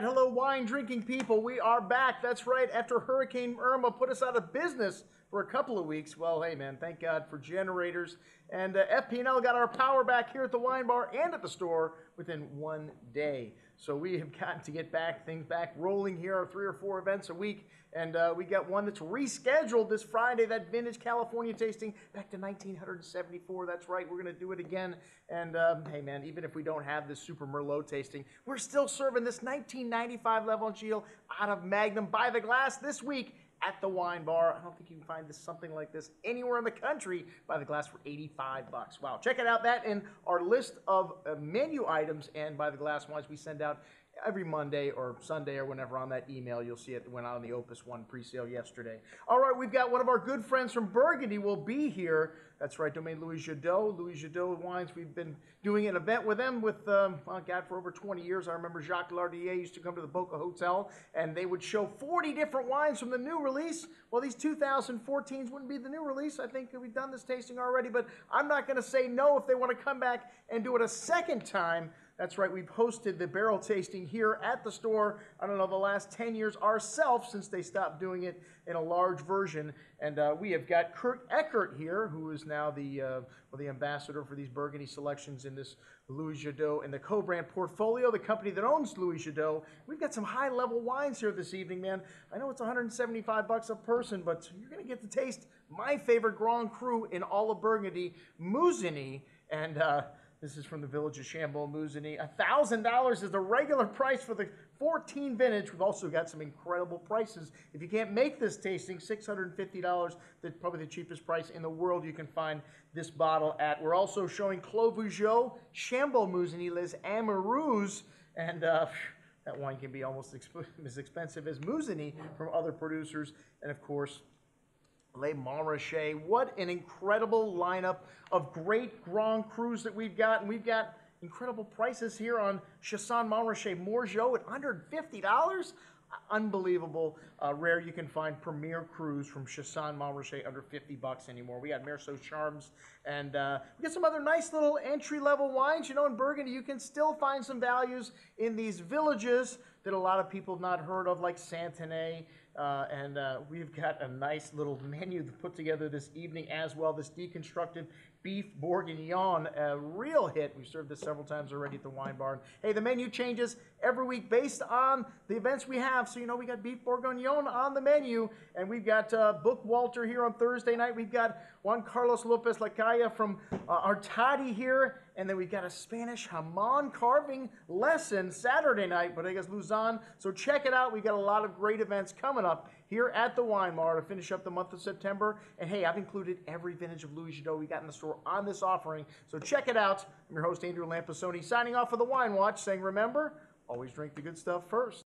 Hello, wine drinking people. We are back. That's right. After Hurricane Irma put us out of business for a couple of weeks. Well, hey, man, thank God for generators. And FP&L got our power back here at the wine bar and at the store within 1 day. So we have gotten to get things back rolling here, our 3 or 4 events a week. And we got one that's rescheduled this Friday, that Vintage California tasting back to 1974. That's right. We're going to do it again. And hey, man, even if we don't have this Super Merlot tasting, we're still serving this 1995 Levanchil out of Magnum by the glass this week at the wine bar. I don't think you can find something like this anywhere in the country by the glass for 85 bucks. Wow. Check it out. That and our list of menu items and by the glass wines we send out every Monday or Sunday or whenever on that email. You'll see it went out on the Opus 1 pre-sale yesterday. All right, we've got one of our good friends from Burgundy will be here. That's right, Domaine Louis Jadot. Louis Jadot Wines, we've been doing an event with them well, God, for over 20 years. I remember Jacques Lardier used to come to the Boca Hotel, and they would show 40 different wines from the new release. Well, these 2014s wouldn't be the new release. I think we've done this tasting already, but I'm not going to say no if they want to come back and do it a second time. That's right, we've hosted the barrel tasting here at the store, I don't know, the last 10 years ourselves since they stopped doing it in a large version. And we have got Eckert here, who is now the ambassador for these Burgundy selections in this Louis Jadot and the co-brand portfolio, the company that owns Louis Jadot. We've got some high-level wines here this evening, man. I know it's 175 bucks a person, but you're going to get to taste my favorite Grand Cru in all of Burgundy, Musigny, and this is from the village of Chambon-Musigny. $1,000 is the regular price for the 14 vintage. We've also got some incredible prices. If you can't make this tasting, $650, probably the cheapest price in the world you can find this bottle at. We're also showing Clos Vougeot, Chambon-Musigny, Les Amoureux, and that wine can be almost as expensive as Musigny from other producers. And of course, Les Montrachet. What an incredible lineup of great Grand Crus that we've got. And we've got incredible prices here on Chassagne Montrachet Morgeau at $150. Unbelievable. Rare you can find premier crus from Chassagne Montrachet under 50 bucks anymore. We got Merceau Charms, and we got some other nice little entry-level wines. You know, in Burgundy, you can still find some values in these villages that a lot of people have not heard of, like Santenay. And we've got a nice little menu to put together this evening as well. This deconstructed beef bourguignon, a real hit. We've served this several times already at the wine bar. Hey, the menu changes every week based on the events we have. So, you know, we got beef bourguignon on the menu, and we've got Book Walter here on Thursday night. We've got Juan Carlos Lopez Lacaya from Artadi here, and then we've got a Spanish jamon carving lesson Saturday night, Bodegas Luzon. So check it out. We've got a lot of great events coming up here at the wine bar to finish up the month of September. And hey, I've included every vintage of Louis Jadot we got in the store on this offering. So check it out. I'm your host, Andrew Lampasoni, signing off for the Wine Watch, saying remember, always drink the good stuff first.